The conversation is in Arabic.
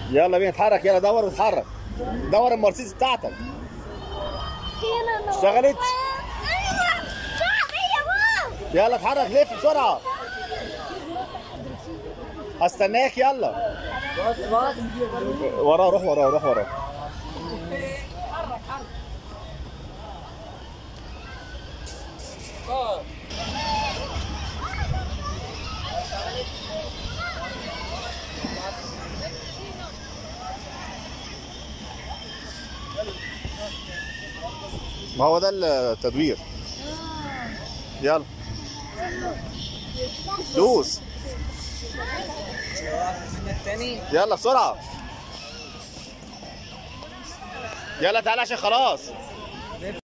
يلا بينا اتحرك، يلا دور واتحرك. دور المرسيدس بتاعتك. اشتغلت؟ يلا اتحرك، لف بسرعة. هستناك، يلا. بص وراه، روح وراه، روح وراه. ما هو ده التدوير. يلا دوس، يلا بسرعة. يلا تعالى عشان خلاص.